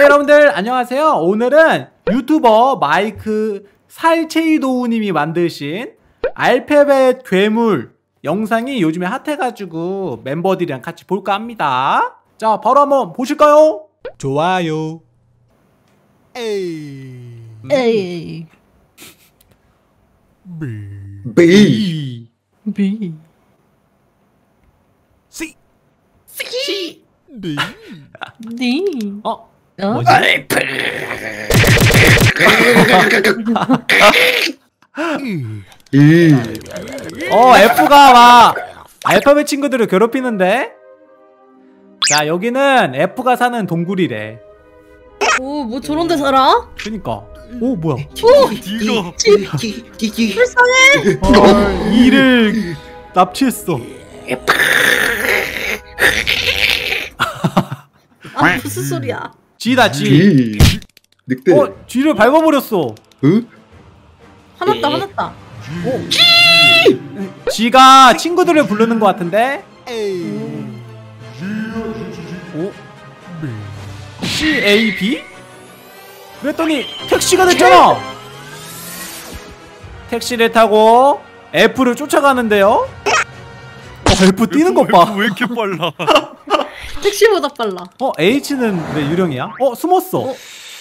여러분들 안녕하세요. 오늘은 유튜버 마이크 살체이도우님이 만드신 알파벳 괴물 영상이 요즘에 핫해가지고 멤버들이랑 같이 볼까 합니다. 자, 바로 한번 보실까요? 좋아요. 에이. B B. C D. 뭐지? F가 막 알파벳 친구들을 괴롭히는데. 자, 여기는 F가 사는 동굴이래. 오, 뭐 저런 데 살아? 그니까. 오, 뭐야? D가 불쌍해. 이를 납치했어. 아, 무슨 소리야? G다, G. G 늑대 G를 밟아버렸어. 화났다. G가 친구들을 부르는 것 같은데? 오? C, A, B? 그랬더니 택시가 됐잖아! 택시를 타고 F를 쫓아가는데요? F 뛰는 것 봐. 왜 이렇게 빨라? 택시보다 빨라. H는 왜 유령이야? 숨었어.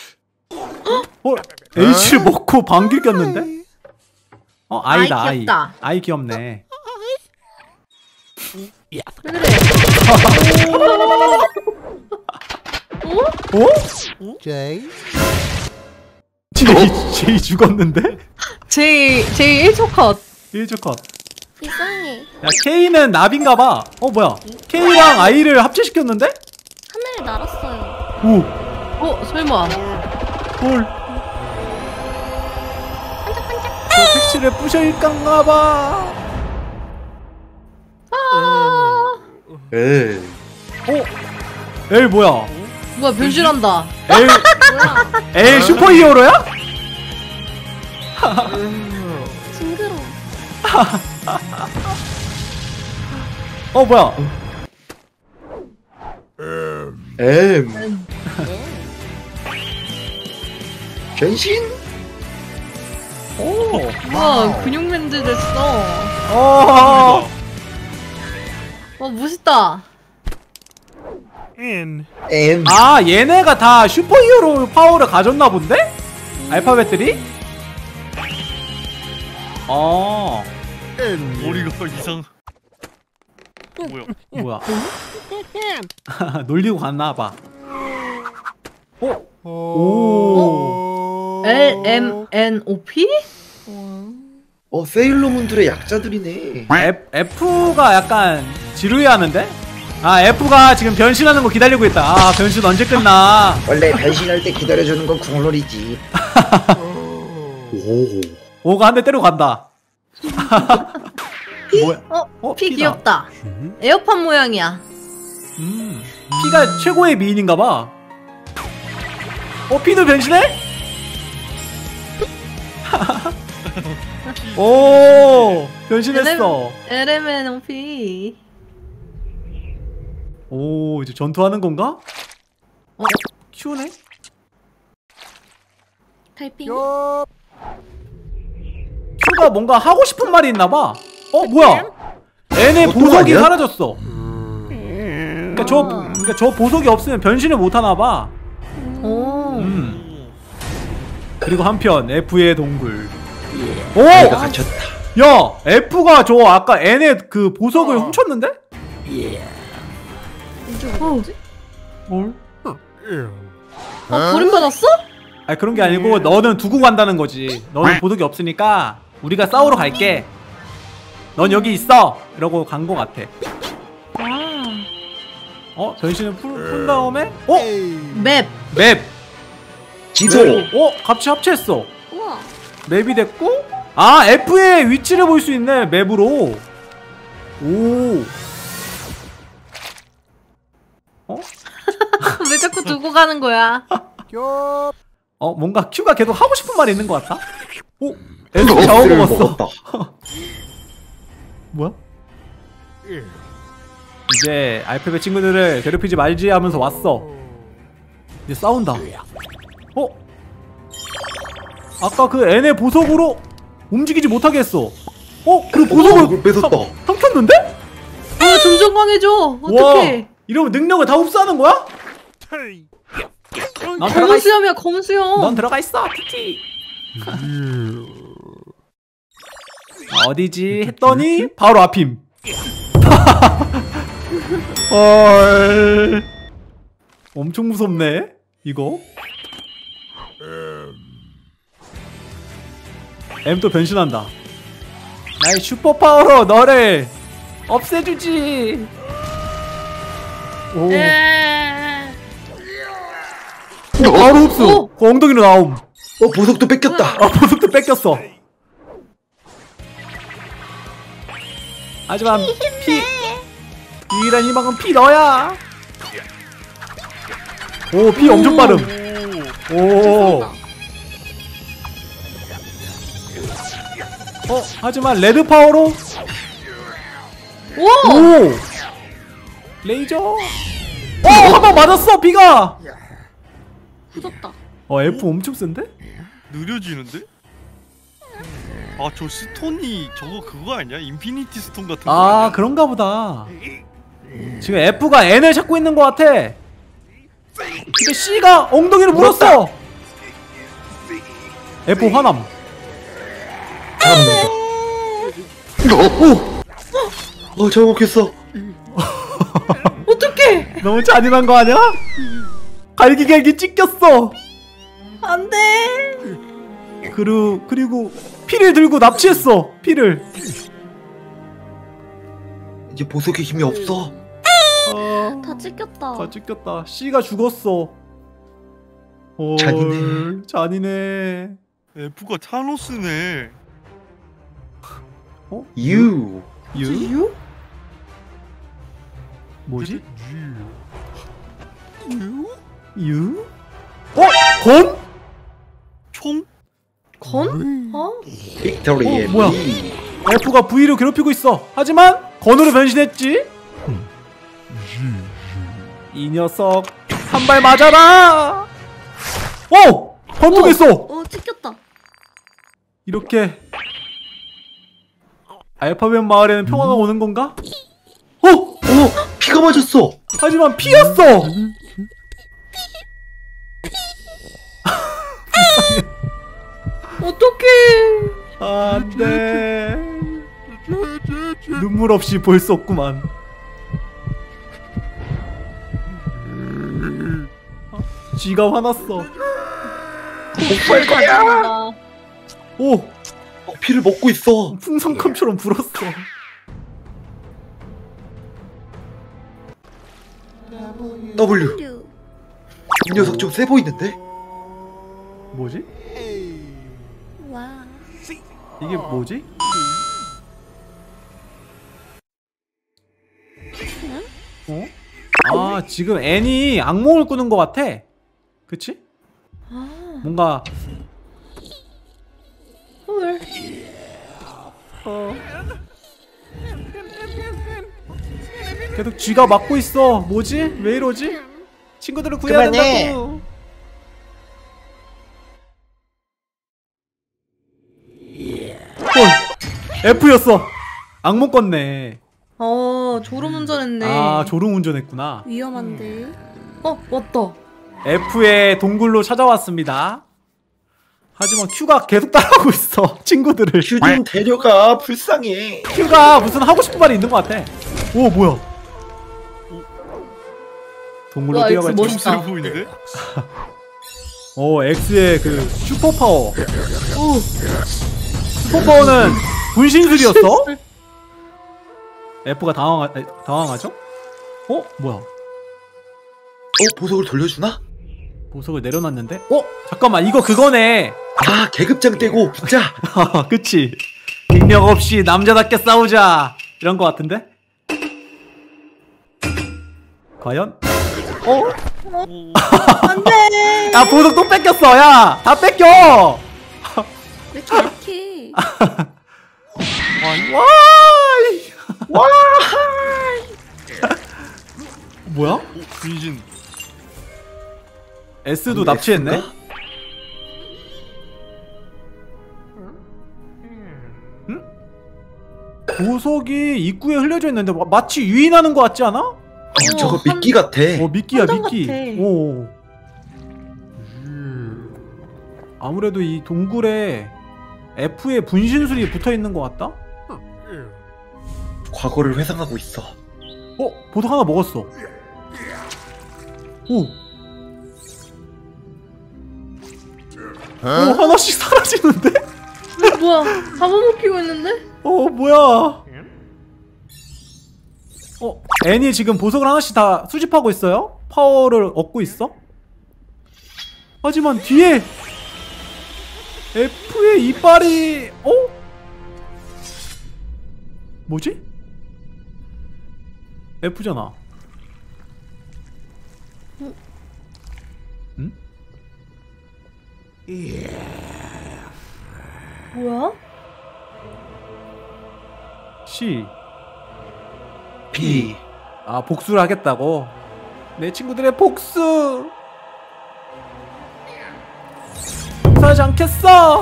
H를 먹고 방귀 꼈는데? I다, 아이 귀엽다. I 귀엽네. 왜 그래? J J 죽었는데? J 1초 컷. 1조 컷. 이상해. 야, K는 나비인가봐. 뭐야? K랑 I를 합체시켰는데? 하늘을 날았어요. 오! 설마. 헐. 저 택시를 부셔일까봐. L L 뭐야? 뭐야, 변신한다. L, 뭐야? L 슈퍼히어로야? 징그러워. 뭐야? M 변신 우와, 근육맨들 됐어. 멋있다. M 얘네가 다 슈퍼히어로 파워를 가졌나 본데? 알파벳들이? 머리가 이상 뭐야? 놀리고 갔나봐. 오. L M N O P? 세일러문들의 약자들이네. F가 약간 지루해하는데? F가 지금 변신하는 거 기다리고 있다. 변신 언제 끝나? 원래 변신할 때 기다려주는 건 국룰이지. 오가 한 대 때리고 간다. 뭐야? P 피다. 귀엽다. 에어팟 모양이야. P가 최고의 미인인가봐. P도 변신해? 오, 변신했어. L M N O P. 오, 이제 전투하는 건가? Q네? 달팽이. Q가 뭔가 하고 싶은 말이 있나봐. 뭐야? N의 보석이 아니야? 사라졌어. 그러니까 저 보석이 없으면 변신을 못하나봐. 그리고 한편 F의 동굴. 내가 갇혔다. 야! F가 저 아까 N의 그 보석을 훔쳤는데? 뭘? 버림받았어? 아니, 그런 게 아니고 너는 두고 간다는 거지. 너는 보석이 없으니까 우리가 싸우러 갈게. 넌 여기 있어! 이러고 간 거 같아. 변신을 푼 다음에? 맵. 맵! 지도 같이 합체했어. 우와. 맵이 됐고, F의 위치를 볼 수 있네, 맵으로. 오. 왜 자꾸 두고 가는 거야? 뭔가 Q가 계속 하고 싶은 말이 있는 것 같아. S 잡아먹었어. 뭐야? 이제 알파벳 친구들을 괴롭히지 말지 하면서 왔어. 이제 싸운다. 아까 그 N의 보석으로 움직이지 못하게 했어. 그 보석을 뺏었다. 삼켰는데? 점점 강해져. 어떡해. 이러면 능력을 다 흡수하는 거야? 난 들어가 검은 있어. 수염이야, 검은 수염. 넌 들어가 있어, 티티. 어디지? 했더니 바로 앞임. 헐. 엄청 무섭네. 이거. M 또 변신한다. 나의 슈퍼 파워로 너를 없애주지. 오. 바로 흡수. 그 엉덩이로 나옴. 보석도 뺏겼다. 보석도 뺏겼어. 하지만 유일한 희망은 피 너야. 오, 피 엄청 빠름. 오. 하지만 레드 파워로. 오. 레이저. 한 방 맞았어, 피가. 굳었다. F 엄청 센데? 느려지는데? 아, 저 스톤이 저거 그거 아니야? 인피니티 스톤 같은 거 아니야? 아, 그런가 보다. 지금 F가 N을 찾고 있는 것 같아. 근데 C가 엉덩이를 물었어. F 화남. 잘못했어. 어떡해. 너무 잔인한 거 아니야? 갈기갈기 찢겼어. 안 돼. 그리고 피를 들고 납치했어. 피를. 이제 보석에 힘이 없어. 다 찢겼다. 다 찢겼다. C가 죽었어. 헐, 잔인해. 잔인해. F가 타노스네. 유. 유? 뭐지? 유? 건? 총? 건? 빅토리의 뭐야? B. F가 V를 괴롭히고 있어. 하지만 건으로 변신했지. 이 녀석 한 발 맞아라. 번tuk했어. 찢겼다. 이렇게 알파벳 마을에는 평화가 오는 건가? 피가 맞았어. 하지만 피였어. 어떡해. 안돼. 눈물 없이 볼 수 없구만. 쥐가 화났어. 복수할 거야. 오, 피를 먹고 있어. 풍선껌처럼 불었어. W. 이 녀석 좀 세 보이는데? 뭐지? 와. 이게 뭐지? 아, 지금 N이 악몽을 꾸는 것 같아. 그치? 뭔가 헐. 계속 쥐가 막고 있어. 뭐지? 왜 이러지? 친구들을 구해야 그만해. 된다고. F였어. 악몽 꿨네. 졸음 운전했네. 아, 졸음 운전했구나. 위험한데. 왔다. F의 동굴로 찾아왔습니다. 하지만 Q가 계속 따라오고 있어. 친구들을. 큐 좀 데려가. 불쌍해. Q가 무슨 하고 싶은 말이 있는 것 같아. 오, 뭐야? 동굴로 와, 뛰어갈 X 멋있다. 세 보이는데? X의 그 슈퍼 파워. 슈퍼 파워는 분신술이었어? F가 당황하죠? 뭐야? 보석을 돌려주나? 보석을 내려놨는데? 잠깐만, 이거 그거네. 아, 계급장 떼고 붙자. 그치. 능력 없이 남자답게 싸우자. 이런 거 같은데? 과연? 안돼. 야, 보석 또 뺏겼어. 야, 다 뺏겨. 왜 이렇게 약해? 와이. 뭐야? 분신. S도 납치했네. 응? 보석이 입구에 흘려져 있는데 마치 유인하는 것 같지 않아? 저거 미끼 같아. 미끼야 한장 미끼. 같아. 오. 아무래도 이 동굴에 F에 분신술이 붙어 있는 것 같다. 과거를 회상하고 있어. 보석 하나 먹었어. 오. 하나씩 사라지는데? 뭐야? 잡아먹히고 있는데? 뭐야? 애니 지금 보석을 하나씩 다 수집하고 있어요? 파워를 얻고 있어? 하지만 뒤에 F의 이빨이 뭐지? F잖아. 응? 뭐야? C. P. 복수를 하겠다고? 내 친구들의 복수! 용서하지 않겠어!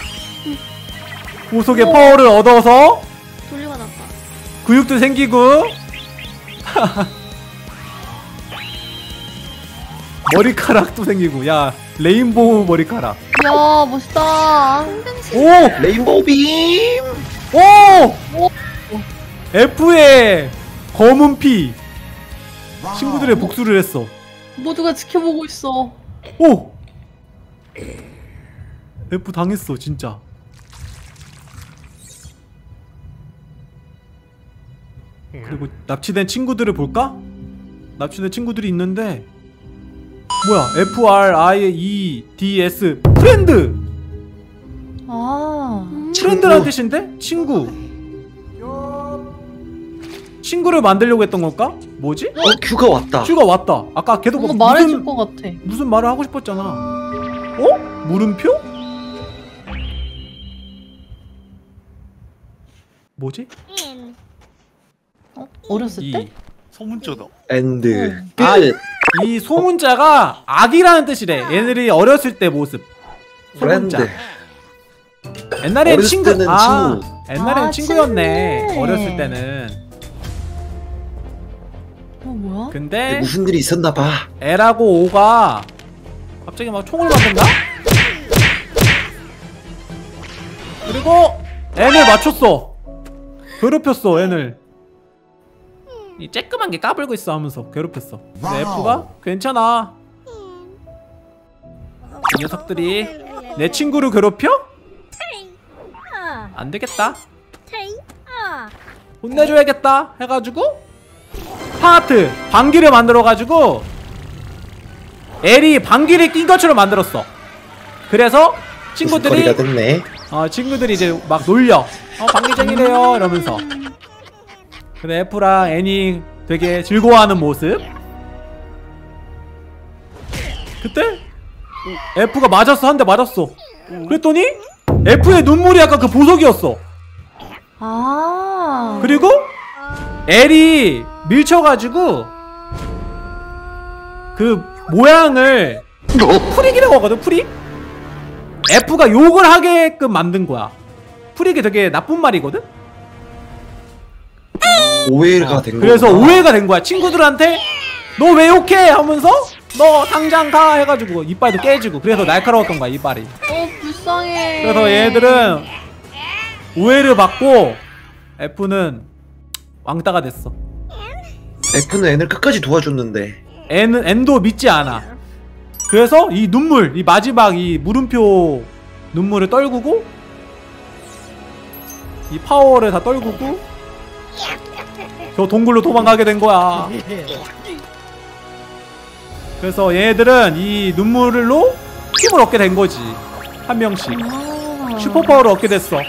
보석의 파워를 얻어서 돌려받았다. 근육도 생기고 머리카락도 생기고. 야, 레인보우 머리카락. 야, 멋있다. 오! 레인보우 빔. 오! F의 검은 피. 친구들의 복수를 했어. 모두가 지켜보고 있어. 오! F 당했어 진짜. 그리고 납치된 친구들을 볼까? 납치된 친구들이 있는데 뭐야? FRIEDS 프렌드! 프렌드라는 뜻인데? 친구. 친구를 만들려고 했던 걸까? 뭐지? 큐가 왔다. 큐가 왔다. 아까 걔도 뭔가 말해줄 것 같아. 무슨 말을 하고 싶었잖아. 물음표? 뭐지? 어렸을 때? 소문자다. 엔드. 아, 끝. 이 소문자가 악이라는 뜻이래. 얘네들이 어렸을 때 모습. 브랜드. 소문자. 옛날엔 어렸을 친구. 때는 친구. 옛날엔 친구였네. 친구네. 어렸을 때는. 뭐야? 근데 무슨 일이 있었나 봐. L하고 O가 갑자기 막 총을 만든다? 그리고 N을 맞췄어. 괴롭혔어 N을. 이 쬐끄만 게 까불고 있어 하면서 괴롭혔어. 근데 F가 괜찮아. 이 녀석들이 내 친구를 괴롭혀? 안 되겠다. 혼내줘야겠다 해가지고 하트 방귀를 만들어가지고 L이 방귀를 낀 것처럼 만들었어. 그래서 친구들이 거리가 됐네. 친구들이 이제 막 놀려. 방귀쟁이래요 이러면서. 근데 F랑 N이 되게 즐거워하는 모습. 그때 F가 맞았어. 한 대 맞았어. 그랬더니 F의 눈물이 아까 그 보석이었어. 그리고 L이 밀쳐가지고 그 모양을 프릭이라고 하거든. 프릭? F가 욕을 하게끔 만든 거야. 프릭이 되게 나쁜 말이거든? 오해가 된 거야. 그래서 오해가 된 거야. 친구들한테 너 왜 욕해? 하면서 너 당장 가 해가지고 이빨도 깨지고. 그래서 날카로웠던 거야 이빨이. 불쌍해. 그래서 얘들은 오해를 받고 F는 왕따가 됐어. F는 N을 끝까지 도와줬는데 N도 믿지 않아. 그래서 이 눈물, 이 마지막 이 물음표 눈물을 떨구고 이 파워를 다 떨구고 저 동굴로 도망가게 된 거야. 그래서 얘들은 이 눈물로 힘을 얻게 된 거지. 한 명씩 슈퍼파워를 얻게 됐어.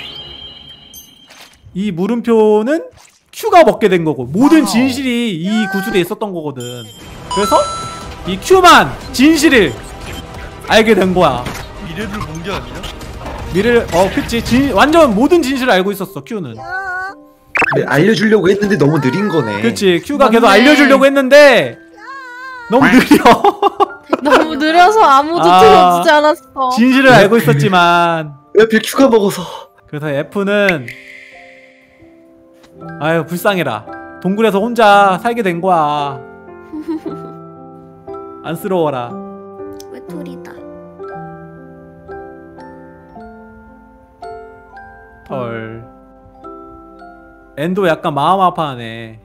이 물음표는 Q가 먹게 된 거고 모든 진실이 이 구슬에 있었던 거거든. 그래서 이 Q만 진실을 알게 된 거야. 미래를 본 게 아니야? 미래를 그치. 완전 모든 진실을 알고 있었어 Q는. 근데 알려주려고 했는데 너무 느린 거네. 그치. Q가 맞네. 계속 알려주려고 했는데 너무 느려. 너무 느려서 아무도 아. 들어주지 않았어. 진실을 알고 있었지만 왜 하필 큐가 먹어서. 그래서 F는 아유 불쌍해라. 동굴에서 혼자 살게 된 거야. 안쓰러워라. 외톨이다. 헐. 엔도 약간 마음 아파하네.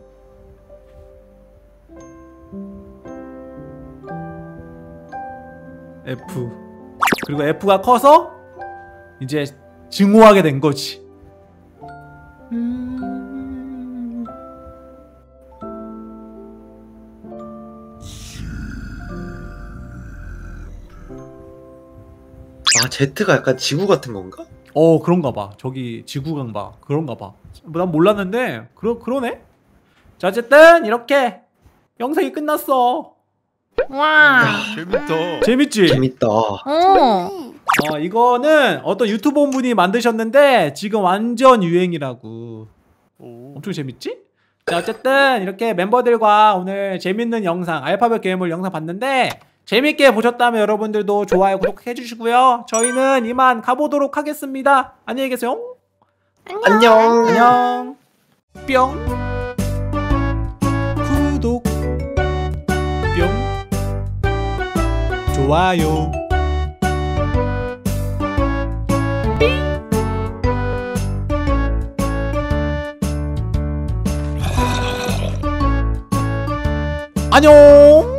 F. 그리고 F가 커서 이제 증오하게 된 거지. 아 Z가 약간 지구 같은 건가? 그런가 봐. 저기 지구강 봐. 그런가 봐. 난 몰랐는데 그러네. 자 어쨌든 이렇게 영상이 끝났어. 와. 재밌다. 재밌지? 재밌다. 이거는 어떤 유튜버 분이 만드셨는데 지금 완전 유행이라고. 오. 엄청 재밌지? 자 어쨌든 이렇게 멤버들과 오늘 재밌는 영상 알파벳 괴물 영상 봤는데 재밌게 보셨다면 여러분들도 좋아요 구독해 주시고요. 저희는 이만 가보도록 하겠습니다. 안녕히 계세요. 안녕. 안녕. 뿅. 구독. 뿅. 좋아요. 안녕.